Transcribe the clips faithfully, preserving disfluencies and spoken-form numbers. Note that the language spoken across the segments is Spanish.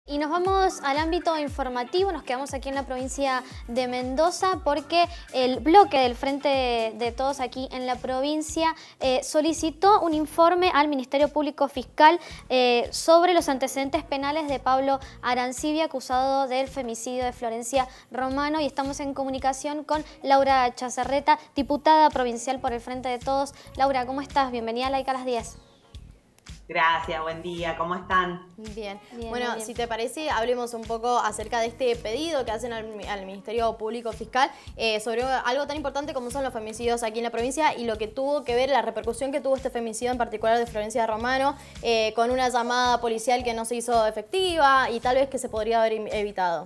Y nos vamos al ámbito informativo, nos quedamos aquí en la provincia de Mendoza porque el bloque del Frente de Todos aquí en la provincia eh, solicitó un informe al Ministerio Público Fiscal eh, sobre los antecedentes penales de Pablo Arancibia, acusado del femicidio de Florencia Romano, y estamos en comunicación con Laura Chazarreta, diputada provincial por el Frente de Todos. Laura, ¿cómo estás? Bienvenida a Laica a las diez. Gracias, buen día, ¿cómo están? Bien, bien bueno, bien. si te parece, hablemos un poco acerca de este pedido que hacen al, al Ministerio Público Fiscal eh, sobre algo tan importante como son los femicidios aquí en la provincia y lo que tuvo que ver, la repercusión que tuvo este femicidio en particular de Florencia Romano, eh, con una llamada policial que no se hizo efectiva y tal vez que se podría haber evitado.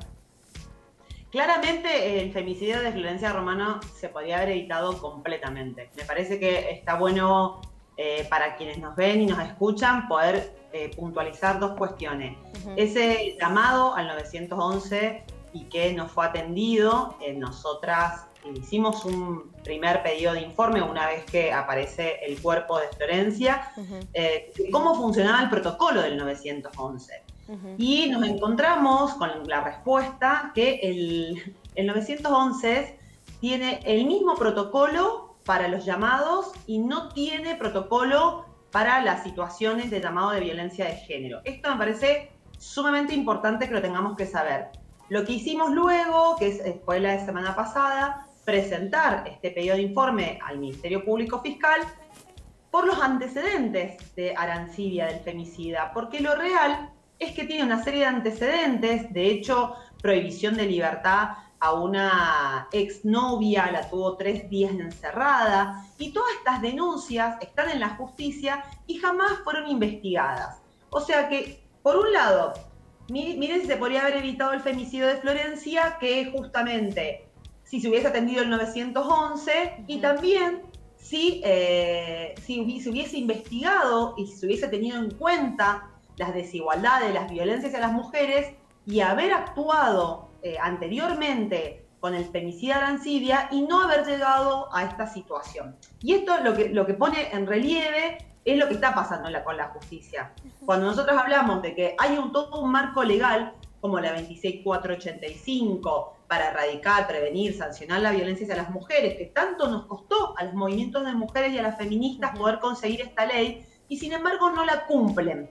Claramente el femicidio de Florencia Romano se podría haber evitado completamente. Me parece que está bueno eh, para quienes nos ven y nos escuchan poder eh, puntualizar dos cuestiones. Uh-huh. Ese llamado al nueve once y que no fue atendido, eh, nosotras hicimos un primer pedido de informe una vez que aparece el cuerpo de Florencia, uh-huh. eh, cómo funcionaba el protocolo del nueve once. Uh-huh. Y nos encontramos con la respuesta que el, el nueve once tiene el mismo protocolo para los llamados y no tiene protocolo para las situaciones de llamado de violencia de género. Esto me parece sumamente importante que lo tengamos que saber. Lo que hicimos luego, que es, fue la semana pasada, presentar este pedido de informe al Ministerio Público Fiscal por los antecedentes de Arancibia, del femicida, porque lo real es que tiene una serie de antecedentes, de hecho, prohibición de libertad a una exnovia, la tuvo tres días encerrada, y todas estas denuncias están en la justicia y jamás fueron investigadas. O sea que, por un lado, miren si se podría haber evitado el femicidio de Florencia, que justamente si se hubiese atendido el nueve once, uh-huh. y también si, eh, si se hubiese investigado y si se hubiese tenido en cuenta las desigualdades, las violencias a las mujeres y haber actuado eh, anteriormente con el femicida Arancibia y no haber llegado a esta situación. Y esto lo que, lo que pone en relieve es lo que está pasando en la, con la justicia. Cuando nosotros hablamos de que hay un, todo un marco legal como la veintiséis mil cuatrocientos ochenta y cinco para erradicar, prevenir, sancionar la violencia hacia las mujeres, que tanto nos costó a los movimientos de mujeres y a las feministas poder conseguir esta ley, y sin embargo no la cumplen.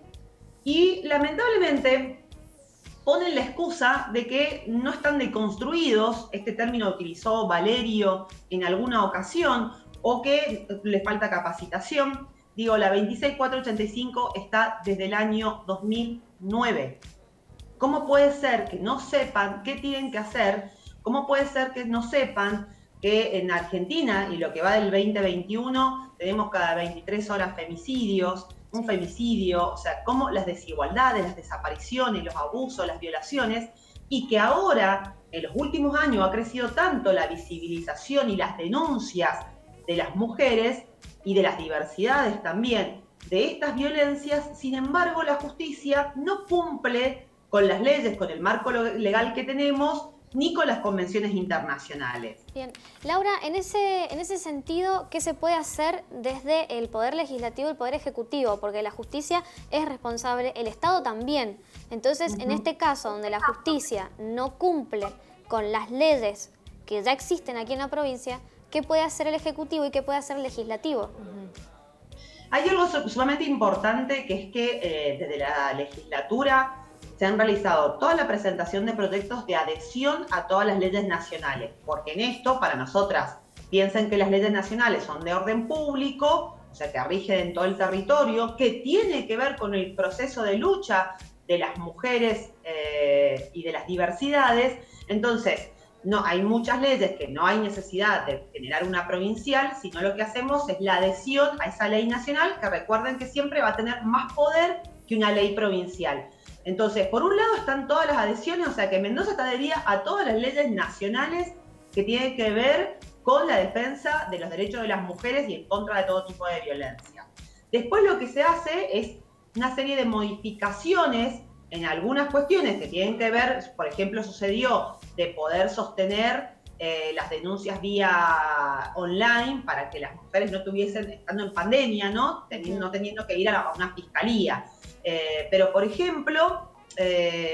Y lamentablemente ponen la excusa de que no están deconstruidos, este término lo utilizó Valerio en alguna ocasión, o que les falta capacitación. Digo, la veintiséis mil cuatrocientos ochenta y cinco está desde el año dos mil nueve. ¿Cómo puede ser que no sepan qué tienen que hacer? ¿Cómo puede ser que no sepan que en Argentina, y lo que va del veinte veintiuno, tenemos cada veintitrés horas femicidios, un femicidio, o sea, cómo las desigualdades, las desapariciones, los abusos, las violaciones, y que ahora, en los últimos años, ha crecido tanto la visibilización y las denuncias de las mujeres y de las diversidades también de estas violencias. Sin embargo, la justicia no cumple con las leyes, con el marco legal que tenemos, ni con las convenciones internacionales. Bien. Laura, en ese, en ese sentido, ¿qué se puede hacer desde el Poder Legislativo y el Poder Ejecutivo? Porque la justicia es responsable, el Estado también. Entonces, uh-huh. en este caso, donde la justicia no cumple con las leyes que ya existen aquí en la provincia, ¿qué puede hacer el Ejecutivo y qué puede hacer el Legislativo? Uh-huh. Hay algo sumamente importante, que es que eh, desde la legislatura se han realizado toda la presentación de proyectos de adhesión a todas las leyes nacionales, porque en esto, para nosotras, piensen que las leyes nacionales son de orden público, o sea, que rigen en todo el territorio, que tiene que ver con el proceso de lucha de las mujeres eh, y de las diversidades. Entonces, no, hay muchas leyes que no hay necesidad de generar una provincial, sino lo que hacemos es la adhesión a esa ley nacional, que recuerden que siempre va a tener más poder que una ley provincial. Entonces, por un lado están todas las adhesiones, o sea que Mendoza está adherida a todas las leyes nacionales que tienen que ver con la defensa de los derechos de las mujeres y en contra de todo tipo de violencia. Después lo que se hace es una serie de modificaciones en algunas cuestiones que tienen que ver, por ejemplo, sucedió de poder sostener eh, las denuncias vía online para que las mujeres no tuviesen, estando en pandemia, ¿no? Teniendo, no teniendo que ir a, la, a una fiscalía. Eh, pero, por ejemplo, eh,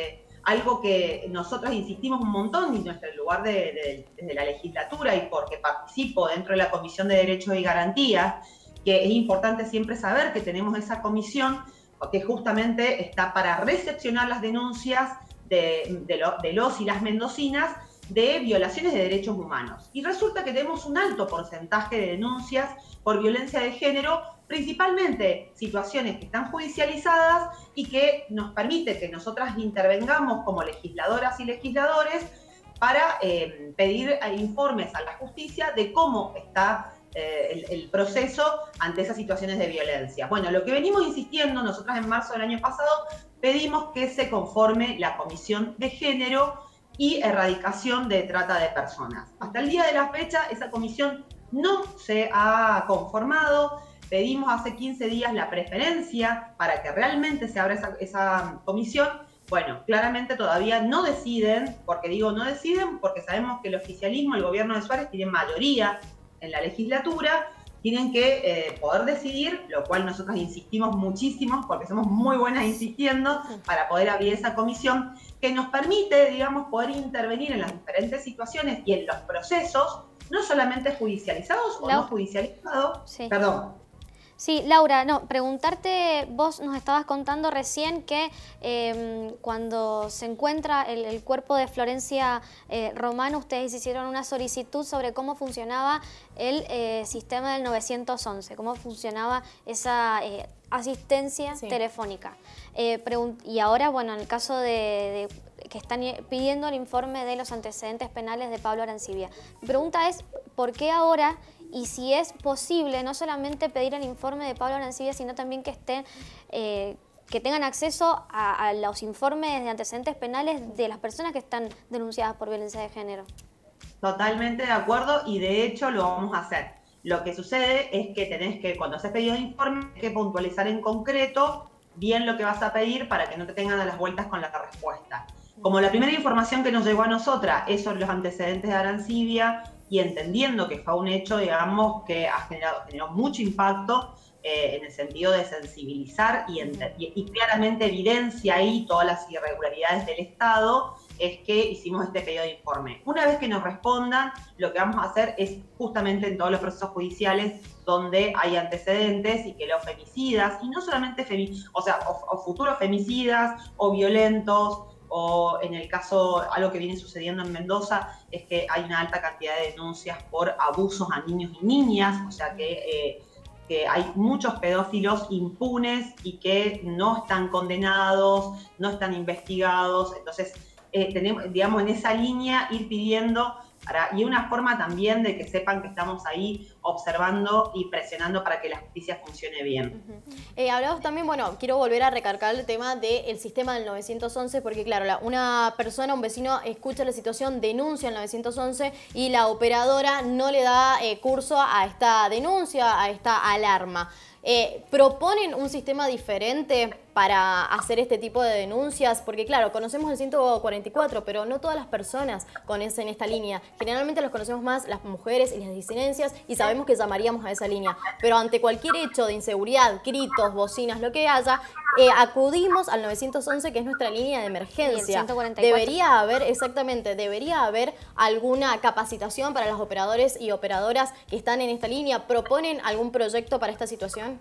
algo que nosotras insistimos un montón y nuestro lugar de, de, desde la legislatura y porque participo dentro de la Comisión de Derechos y Garantías, que es importante siempre saber que tenemos esa comisión que justamente está para recepcionar las denuncias de, de, lo, de los y las mendocinas de violaciones de derechos humanos. Y resulta que tenemos un alto porcentaje de denuncias por violencia de género, principalmente situaciones que están judicializadas y que nos permite que nosotras intervengamos como legisladoras y legisladores para eh, pedir informes a la justicia de cómo está eh, el, el proceso ante esas situaciones de violencia. Bueno, lo que venimos insistiendo, nosotras en marzo del año pasado pedimos que se conforme la Comisión de Género y Erradicación de Trata de Personas. Hasta el día de la fecha, esa comisión no se ha conformado. Pedimos hace quince días la preferencia para que realmente se abra esa, esa comisión. Bueno, claramente todavía no deciden, porque digo no deciden, porque sabemos que el oficialismo, el gobierno de Suárez, tiene mayoría en la legislatura, tienen que eh, poder decidir, lo cual nosotros insistimos muchísimo, porque somos muy buenas insistiendo, para poder abrir esa comisión que nos permite, digamos, poder intervenir en las diferentes situaciones y en los procesos, no solamente judicializados o La... no judicializados, sí. perdón. Sí, Laura, no, preguntarte, vos nos estabas contando recién que eh, cuando se encuentra el, el cuerpo de Florencia eh, Romano, ustedes hicieron una solicitud sobre cómo funcionaba el eh, sistema del nueve once, cómo funcionaba esa eh, asistencia sí. telefónica. Eh, y ahora, bueno, en el caso de, de que están pidiendo el informe de los antecedentes penales de Pablo Arancibia. Mi pregunta es, ¿por qué ahora? Y si es posible no solamente pedir el informe de Pablo Arancibia, sino también que estén, eh, que tengan acceso a, a los informes de antecedentes penales de las personas que están denunciadas por violencia de género. Totalmente de acuerdo y de hecho lo vamos a hacer. Lo que sucede es que tenés que, cuando haces pedido de informe, tenés que puntualizar en concreto bien lo que vas a pedir para que no te tengan a las vueltas con la respuesta. Como la primera información que nos llegó a nosotras es sobre los antecedentes de Arancibia, y entendiendo que fue un hecho, digamos, que ha generado, generó mucho impacto eh, en el sentido de sensibilizar y, y, y claramente evidencia ahí todas las irregularidades del Estado, es que hicimos este pedido de informe. Una vez que nos respondan, lo que vamos a hacer es justamente en todos los procesos judiciales donde hay antecedentes y que los femicidas, y no solamente femi o sea, o, o futuros femicidas o violentos, o en el caso, algo que viene sucediendo en Mendoza, es que hay una alta cantidad de denuncias por abusos a niños y niñas, o sea que, eh, que hay muchos pedófilos impunes y que no están condenados, no están investigados, entonces eh, tenemos, digamos, en esa línea ir pidiendo, para, y una forma también de que sepan que estamos ahí observando y presionando para que la justicia funcione bien. Uh-huh. eh, hablamos también, bueno, quiero volver a recargar el tema del sistema del nueve once, porque claro, la, una persona, un vecino, escucha la situación, denuncia el nueve once y la operadora no le da eh, curso a esta denuncia, a esta alarma. Eh, ¿Proponen un sistema diferente para hacer este tipo de denuncias? Porque claro, conocemos el ciento cuarenta y cuatro, pero no todas las personas conocen esta línea. Generalmente los conocemos más las mujeres y las disidencias y sabemos que llamaríamos a esa línea. Pero ante cualquier hecho de inseguridad, gritos, bocinas, lo que haya, eh, acudimos al nueve once, que es nuestra línea de emergencia. ciento cuarenta y cuatro. Debería haber, exactamente, debería haber alguna capacitación para los operadores y operadoras que están en esta línea. ¿Proponen algún proyecto para esta situación?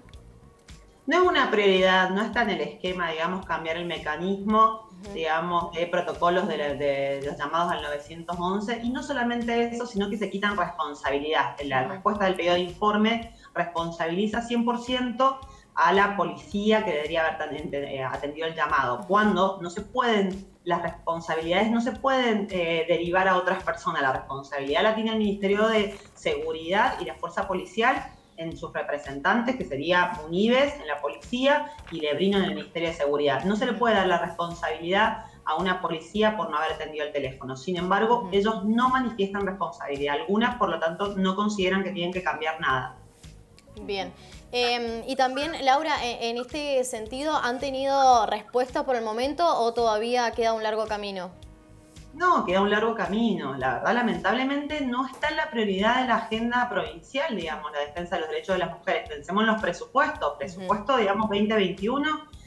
No es una prioridad, no está en el esquema, digamos, cambiar el mecanismo, uh-huh. digamos, de protocolos de, la, de los llamados al nueve once, y no solamente eso, sino que se quitan responsabilidad. La uh-huh. respuesta del pedido de informe responsabiliza cien por ciento a la policía que debería haber atendido el llamado, cuando no se pueden, las responsabilidades no se pueden eh, derivar a otras personas, la responsabilidad la tiene el Ministerio de Seguridad y la Fuerza Policial, en sus representantes, que sería Munives en la policía y Lebrino en el Ministerio de Seguridad. No se le puede dar la responsabilidad a una policía por no haber atendido el teléfono. Sin embargo, uh-huh. ellos no manifiestan responsabilidad alguna, por lo tanto, no consideran que tienen que cambiar nada. Bien. Eh, y también, Laura, en este sentido, ¿han tenido respuesta por el momento o todavía queda un largo camino? No, queda un largo camino. La verdad, lamentablemente, no está en la prioridad de la agenda provincial, digamos, la defensa de los derechos de las mujeres. Pensemos en los presupuestos. Presupuesto, uh-huh. digamos, veinte veintiuno,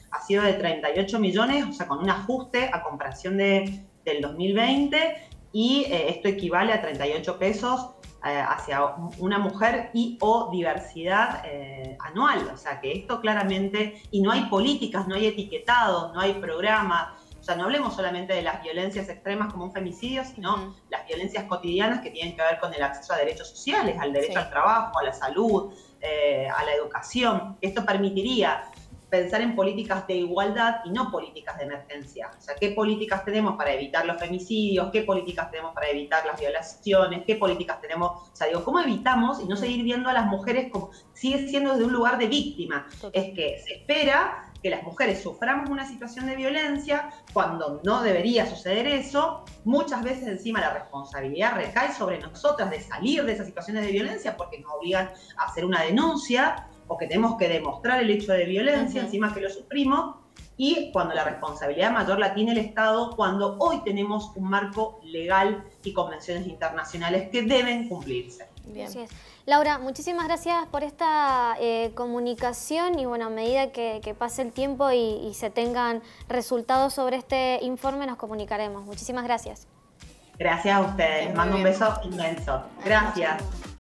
ha sido de treinta y ocho millones, o sea, con un ajuste a comparación de, del dos mil veinte, y eh, esto equivale a treinta y ocho pesos eh, hacia una mujer y o diversidad eh, anual. O sea, que esto claramente, y no hay políticas, no hay etiquetados, no hay programas. O sea, no hablemos solamente de las violencias extremas como un femicidio, sino uh-huh. las violencias cotidianas que tienen que ver con el acceso a derechos sociales, al derecho sí. al trabajo, a la salud, eh, a la educación. Esto permitiría pensar en políticas de igualdad y no políticas de emergencia. O sea, ¿qué políticas tenemos para evitar los femicidios? ¿Qué políticas tenemos para evitar las violaciones? ¿Qué políticas tenemos? O sea, digo, ¿cómo evitamos y no seguir viendo a las mujeres como sigue siendo desde un lugar de víctima? Es que se espera que las mujeres suframos una situación de violencia cuando no debería suceder eso. Muchas veces encima la responsabilidad recae sobre nosotras de salir de esas situaciones de violencia porque nos obligan a hacer una denuncia o que tenemos que demostrar el hecho de violencia, uh-huh. encima que lo sufrimos, y cuando la responsabilidad mayor la tiene el Estado, cuando hoy tenemos un marco legal y convenciones internacionales que deben cumplirse. Bien. Así es. Laura, muchísimas gracias por esta eh, comunicación y bueno, a medida que, que pase el tiempo y, y se tengan resultados sobre este informe, nos comunicaremos. Muchísimas gracias. Gracias a ustedes. Les mando un beso inmenso. Gracias.